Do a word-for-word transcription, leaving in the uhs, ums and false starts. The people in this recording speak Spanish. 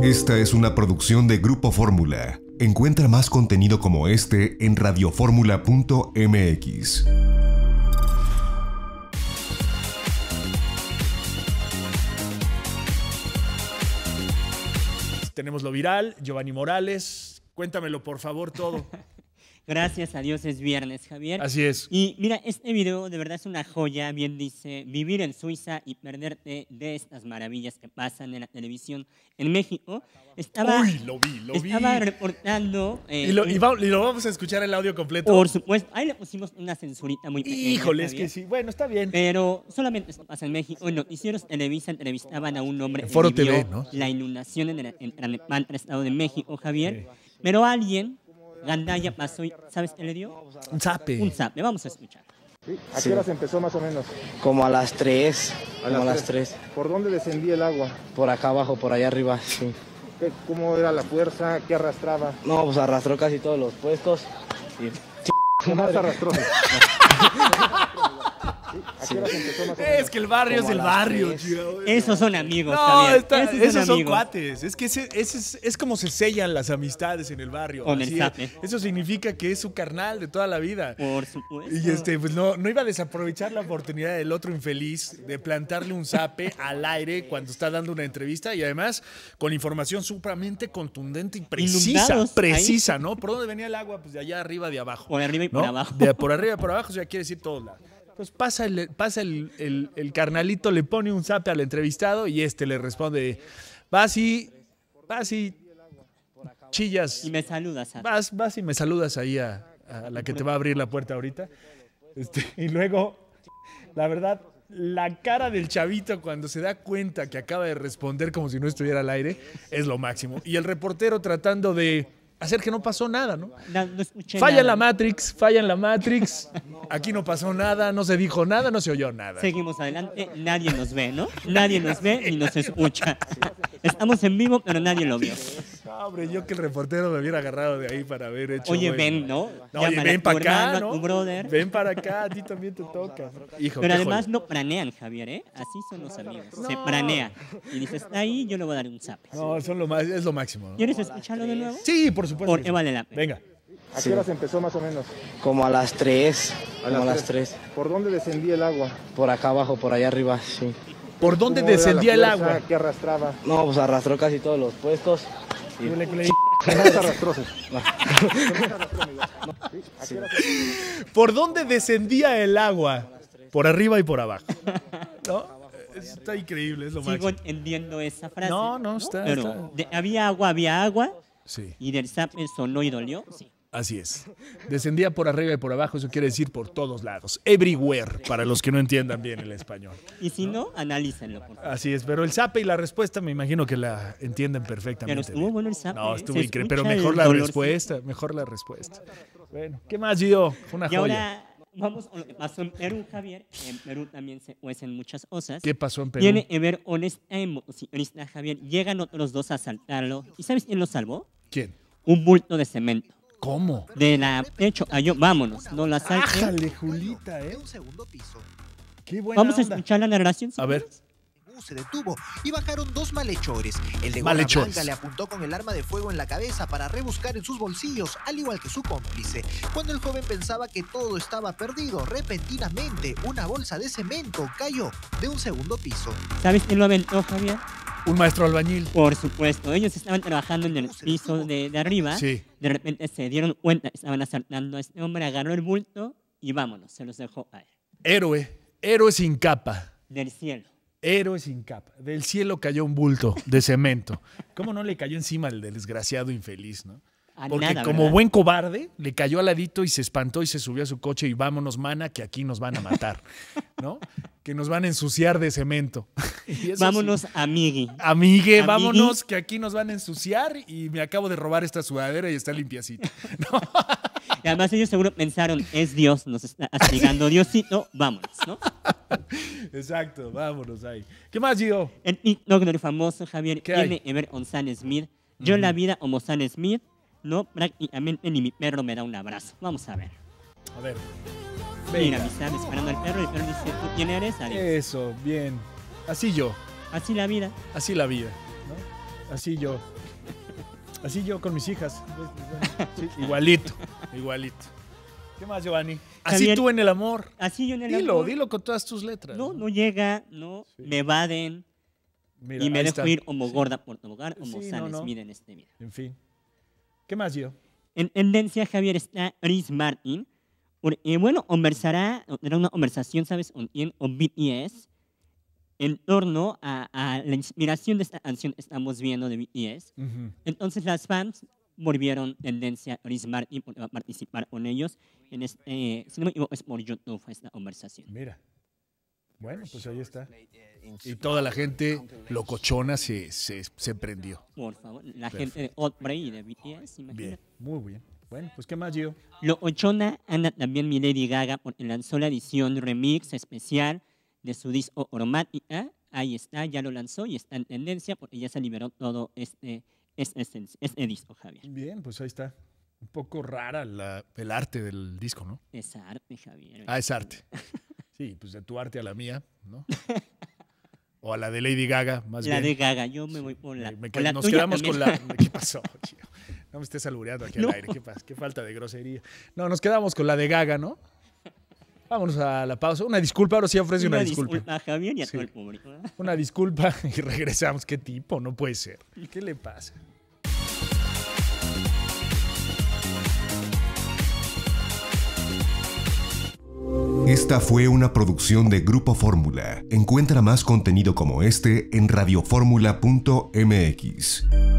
Esta es una producción de Grupo Fórmula. Encuentra más contenido como este en radioformula punto m x. Tenemos lo viral, Giovanni Morales. Cuéntamelo, por favor, todo. Gracias a Dios es viernes, Javier. Así es. Y mira, este video de verdad es una joya. Bien dice, vivir en Suiza y perderte de estas maravillas que pasan en la televisión en México. Estaba, Uy, lo vi, lo vi. Estaba reportando... Eh, y, lo, y, va, y lo vamos a escuchar el audio completo. Por supuesto. Ahí le pusimos una censurita muy pequeña. Híjole, es Javier. que sí. Bueno, está bien. Pero solamente esto pasa en México. En noticieros Televisa entrevistaban a un hombre En Foro que vivió T V, ¿no? la inundación en, el, en Tlalnepantla, Estado de México, Javier. Sí. Pero alguien... Gandaya pasó y ¿sabes qué le dio? Un zape. Un zape, vamos a escuchar. ¿Sí? ¿A qué hora se empezó más o menos? Como a las tres, A como a las las tres. ¿Por dónde descendía el agua? Por acá abajo, por allá arriba, sí. ¿Qué- ¿Cómo era la fuerza? ¿Qué arrastraba? No, pues arrastró casi todos los puestos. Y... ¿Qué más arrastró? ¿Sí? ¿A qué hora se empezó más o menos? Es que el barrio Como es el a las barrio, tres. tío. Esos son amigos, No, Javier. está- Esos, esos son amigos. cuates. Es que ese, ese es, es como se sellan las amistades en el barrio. Con el Así, zape. Eso significa que es su carnal de toda la vida. Por supuesto. Y este, pues no, no iba a desaprovechar la oportunidad del otro infeliz de plantarle un zape al aire cuando está dando una entrevista y además con información supremamente contundente y precisa. Inundados Precisa, ¿no? ¿Por dónde venía el agua? Pues de allá arriba, de abajo. Por arriba y ¿no? por abajo. De por arriba y por abajo, o sea, quiere decir todos lados. Entonces pasa, el, pasa el, el, el carnalito, le pone un zape al entrevistado y este le responde, vas y, vas y chillas. Y me saludas, Sara. Vas, vas y me saludas ahí a, a la que te va a abrir la puerta ahorita. Este, y luego, la verdad, la cara del chavito cuando se da cuenta que acaba de responder como si no estuviera al aire es lo máximo. Y el reportero tratando de hacer que no pasó nada, ¿no? No, no escuché Falla nada. en la Matrix, falla en la Matrix. Aquí no pasó nada, no se dijo nada, no se oyó nada. Seguimos adelante. Nadie nos ve, ¿no? Nadie nos ve ni nos escucha. Estamos en vivo, pero nadie lo vio. No, hombre, yo que el reportero me hubiera agarrado de ahí para haber hecho. Oye, bueno. ven, ¿no? No, oye, Llámale ven a tu para acá, hermano, a ¿no? tu brother. Ven para acá, a ti también te toca. Hijo, Pero qué además joya. no planean, Javier, ¿eh? Así son los amigos. Se No. planea. Y dices, está ahí, yo le voy a dar un zape. No, son lo más, es lo máximo, ¿no? ¿Quieres escucharlo de nuevo? Sí, por supuesto. Por que sí. Eva Lelape. Venga. ¿A qué hora se empezó más o menos? Como a las tres, como a las tres. ¿Por dónde descendía el agua? Por acá abajo, por allá arriba, sí. ¿Por dónde ¿Cómo era descendía la el fuerza? agua? ¿Qué arrastraba? No, pues arrastró casi todos los puestos. Y... ¿Qué más arrastró? ¿Sí? ¿A qué hora se- ¿Por dónde descendía el agua? Por arriba y por abajo. ¿No? Está increíble, es lo Sigo máximo. entendiendo esa frase. No, no, está- Pero está. de- había agua, había agua. Sí, Y del zape sonó y dolió. Sí. así es. Descendía por arriba y por abajo, eso quiere decir por todos lados. Everywhere, para los que no entiendan bien el español. Y si no, analícenlo, por favor. Así es, pero el zape y la respuesta me imagino que la entienden perfectamente. Pero estuvo bien. bueno el zape. No, ¿eh? estuvo Se increíble, pero escucha mejor el la dolorcito. respuesta, mejor la respuesta. Bueno, ¿qué más, Gio? Fue una Y joya. ahora vamos a lo que pasó en Perú, Javier. En Perú también se cuecen muchas cosas. ¿Qué pasó en Perú? Tiene que ver honesta en motociclista, Javier. Llegan otros dos a asaltarlo. ¿Y sabes quién lo salvó? ¿Quién? Un bulto de cemento. ¿Cómo? De la techo cayó. Vámonos, no la asalten. Ájale, Julita, ¿eh? un segundo piso. Qué buena Vamos a onda. escuchar la narración. ¿sí? A ver. El bus se detuvo y bajaron dos malhechores. El de gorra Malhechores. blanca le apuntó con el arma de fuego en la cabeza para rebuscar en sus bolsillos, al igual que su cómplice. Cuando el joven pensaba que todo estaba perdido, repentinamente una bolsa de cemento cayó de un segundo piso. ¿Sabes quién lo aventó, Javier? Un maestro albañil. Por supuesto. Ellos estaban trabajando en el piso de, de arriba. Sí. De repente se dieron cuenta que estaban asaltando a este hombre, agarró el bulto y vámonos, se los dejó ahí. Héroe. Héroe sin capa. Del cielo. Héroe sin capa. Del cielo cayó un bulto de cemento. ¿Cómo no le cayó encima al desgraciado infeliz, no? A Porque nada, como ¿verdad? buen cobarde, le cayó al ladito y se espantó y se subió a su coche y vámonos, mana, que aquí nos van a matar, ¿no? Que nos van a ensuciar de cemento. Y eso Vámonos, sí. amigue. Amigue, Amigui. vámonos, que aquí nos van a ensuciar y me acabo de robar esta sudadera y está limpiacita. ¿No? Y además ellos seguro pensaron, es Dios, nos está castigando Diosito, vámonos, ¿no? Exacto, vámonos ahí. ¿Qué más, Gio? El TikTok del famoso Javier ¿Qué hay? tiene que ver con Sam Smith. Yo en la vida como Sam Smith, no, prácticamente ni mi perro me da un abrazo. Vamos a ver. A ver. Mira, Venga. mi Sam esperando al perro y el perro dice, ¿tú quién eres? Adiós. Eso, bien. Así yo, Así la vida. así la vida. ¿no? Así yo. Así yo con mis hijas. Sí, igualito, igualito. ¿Qué más, Giovanni? Así Javier, tú en el amor. Así yo en el Dilo, amor. dilo con todas tus letras. No, no llega, no, Sí. me evaden Mira, y me ahí dejo está. ir como Sí. gorda por tobogar, como Sí, no, sales, no. miren este video. En fin. ¿Qué más, Gio? En tendencia, Javier, está Chris Martin. Por- eh, bueno, conversará, o tendrá una conversación, ¿sabes? Con Ian o B T S en torno a, a la inspiración de esta canción que estamos viendo de B T S. Ujú. Entonces las fans volvieron tendencia a Chris Martin porque va a participar con ellos en este, eh, si no me equivoco, es por YouTube esta conversación. Mira. Bueno, pues ahí está. Y toda la gente locochona se, se, se prendió. Por favor, la gente de Outbreak y de B T S, imagínate. Bien, muy bien. Bueno, pues ¿qué más, Gio? Lo ochona anda también mi Lady Gaga porque lanzó la edición remix especial de su disco Aromática. Ahí está, ya lo lanzó y está en tendencia porque ya se liberó todo este, este, este, este disco, Javier. Bien, pues ahí está. Un poco rara la, el arte del disco, ¿no? Es arte, Javier. Ah, es arte. Sí, pues de tu arte a la mía, ¿no? O a la de Lady Gaga, más La bien. de Gaga, yo me voy por la, Me- me por qued- la nos tuya quedamos también. con la... ¿Qué pasó, Gio? No me estés albureando aquí No. al aire. ¿Qué pasa? Qué falta de grosería. No, nos quedamos con la de Gaga, ¿no? Vámonos a la pausa. Una disculpa, ahora sí ofrece una, Una disculpa. disculpa a Javier y a Sí. todo el público. ¿eh? Una disculpa y regresamos. ¿Qué tipo? No puede ser. ¿Qué le pasa? Esta fue una producción de Grupo Fórmula. Encuentra más contenido como este en radioformula punto m x.